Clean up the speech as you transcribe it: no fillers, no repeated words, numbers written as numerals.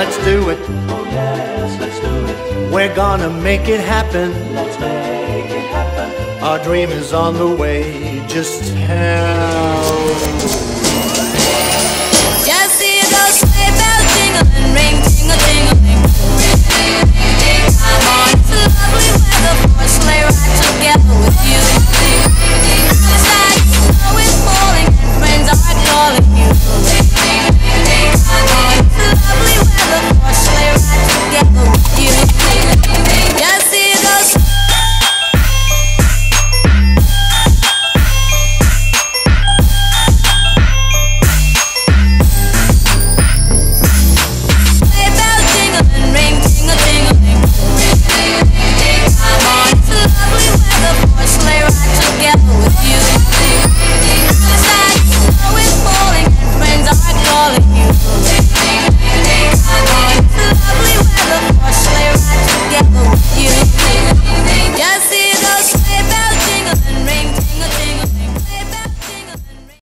let's do it. Oh yes, let's do it. We're gonna make it happen. Let's make it happen. Our dream is on the way. Just tell. Just see those sleigh bells jingling, ring, tingle, tingling. Ring, ring, ring, ring. Come on, it's love.